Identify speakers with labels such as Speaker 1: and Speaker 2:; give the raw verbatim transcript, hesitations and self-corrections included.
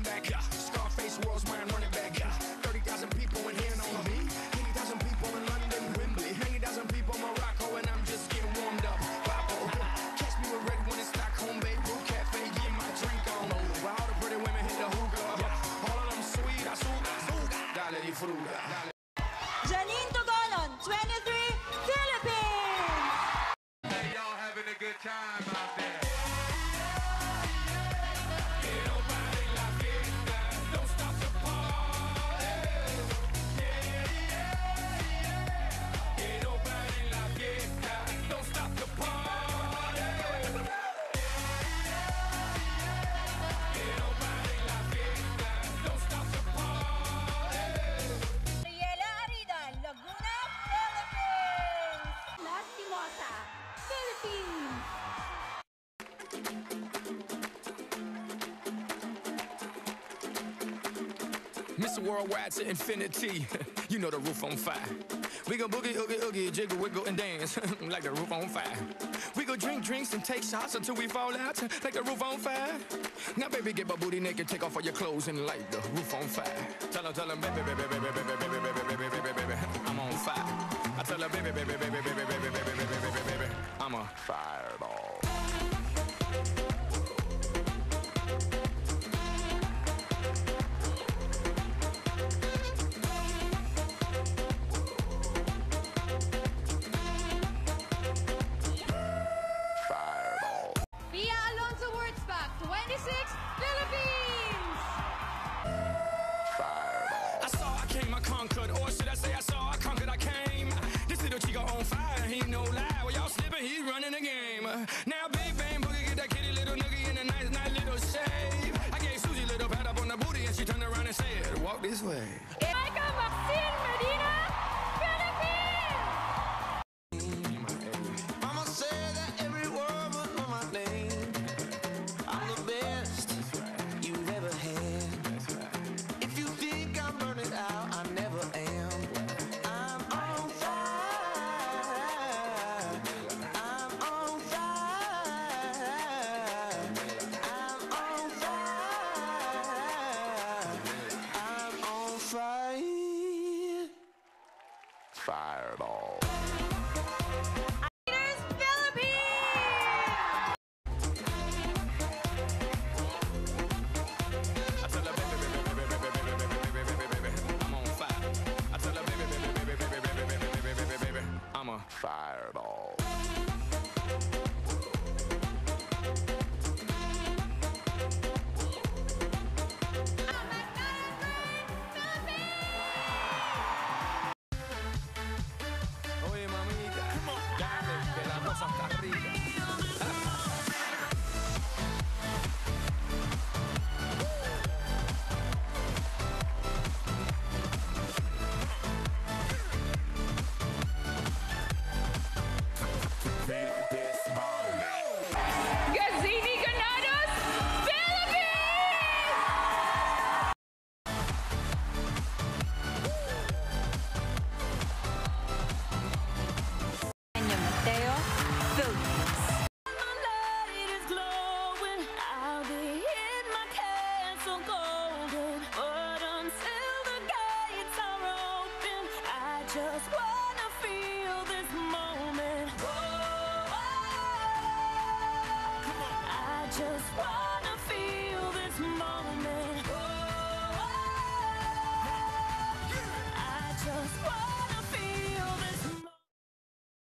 Speaker 1: back. Scarface, world's mind, running back. thirty thousand people in here on me. eighty thousand people in London, Wembley. eighty thousand people in Morocco, and I'm just getting warmed up. Papo, catch me with red one in Stockholm, babe. Brew Cafe, get my drink on. While all the pretty women hit the hookah. All of them sweet, I sweet, dale di fruta.
Speaker 2: Janine Togonon, twenty-three, Philippines!
Speaker 3: Hey, y'all having a good time out there?
Speaker 1: Mister Worldwide to infinity, you know the roof on fire. We go boogie, oogie, oogie, jiggle, wiggle, and dance like the roof on fire. We go drink drinks and take shots until we fall out like the roof on fire. Now, baby, get my booty naked, take off all your clothes and light the roof on fire. Tell her, tell her, baby, baby, baby, baby, baby, baby, baby, baby, baby, baby, I'm on fire. I tell her, baby, baby, baby, baby, baby, baby, baby, baby, baby, I'm a fireball.
Speaker 2: twenty-six, Philippines!
Speaker 1: Fireball. I saw, I came, I conquered, or should I say I saw, I conquered, I came. This little chico on fire, he no lie. Well, y'all slipping, he's running the game. Now, big bang boogie, get that kitty little noogie in a nice, nice little shave. I gave Susie a little pat up on the booty, and she turned around and said, walk this way.
Speaker 2: Michael Maxine Medina, Philippines!
Speaker 4: Mama said that every word would know my name. I'm the best you've ever had. If you think I'm burning out, I never am. I'm on fire. I'm on fire. I'm on fire. I'm on fire. Fireball.
Speaker 1: I'm a fireball. Oye, mamita, dale, que la cosa está rica.
Speaker 2: Just wanna feel this moment. Whoa, I just want